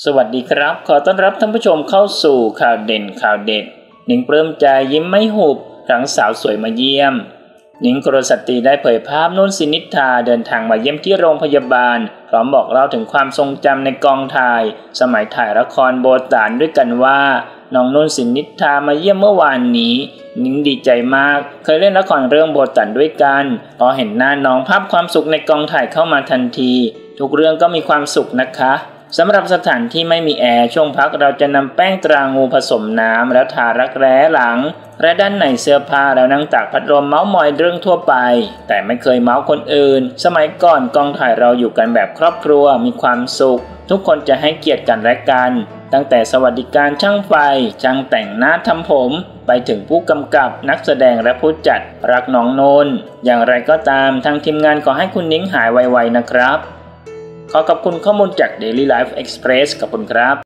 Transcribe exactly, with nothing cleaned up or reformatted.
สวัสดีครับขอต้อนรับท่านผู้ชมเข้าสู่ข่าวเด่นข่าวเด็ดหนิงปลื้มใจยิ้มไม่หุบหลังสาวสวยมาเยี่ยมหนิงกรสตรีได้เผยภาพนุ่นสินิธาเดินทางมาเยี่ยมที่โรงพยาบาลพร้อมบอกเล่าถึงความทรงจำในกองถ่ายสมัยถ่ายละครโบราณด้วยกันว่าน้องนุ่นสินิธามาเยี่ยมเมื่อวานนี้หนิงดีใจมากเคยเล่นละครเรื่องโบราณด้วยกันพอเห็นหน้าน้องภาพความสุขในกองถ่ายเข้ามาทันทีทุกเรื่องก็มีความสุขนะคะสำหรับสถานที่ไม่มีแอร์ช่วงพักเราจะนำแป้งตรางูผสมน้ำแล้วทารักแร้หลังและด้านในเสื้อผ้าแล้วนั่งตากพัดลมเมาส์มอยเรื่องทั่วไปแต่ไม่เคยเมาส์คนอื่นสมัยก่อนกองถ่ายเราอยู่กันแบบครอบครัวมีความสุขทุกคนจะให้เกียรติกันและกันตั้งแต่สวัสดิการช่างไฟช่างแต่งหน้าทำผมไปถึงผู้กำกับนักแสดงและผู้จัดรักน้องนนท์อย่างไรก็ตามทางทีมงานขอให้คุณนิ้งหายไวๆนะครับขอขอบคุณข้อมูลจาก Daily Life Express ขอบคุณครับ